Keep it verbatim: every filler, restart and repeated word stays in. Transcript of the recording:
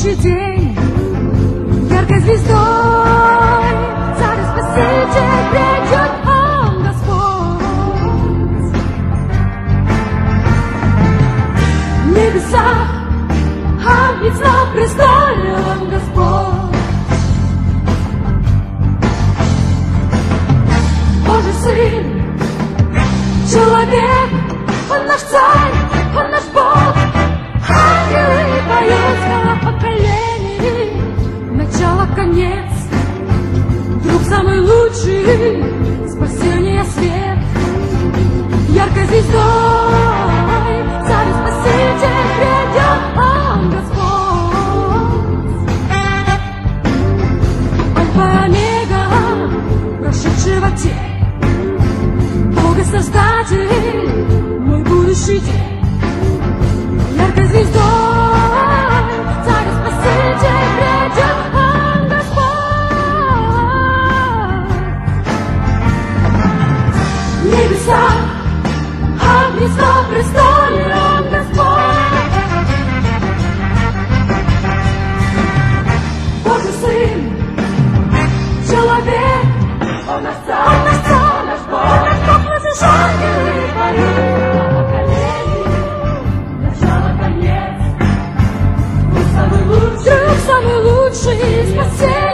будущий день яркой звездой Царь и Спаситель придет, Он Господь. В небесах ангел на престоле, Он Господь. Божий Сын, человек, Он наш Царь, Он наш Бог. Ангелы поют, скала поколений, начало, конец, друг самый лучший, спасение, свет, яркой звездой, Царь и Спаситель придет, Он Господь. Альфа и Омега, прошедший во тень, Бог и Создатель, мой будущий день. Яркой звездой, Царь и Спаситель придет, Он Господь. В небесах ангел на престоле, Он Господь. Божий Сын, человек, Он наш Царь, Он наш Царь, наш Бог, наш Бог, наши ангелы поют. Друг самый лучший, спасение.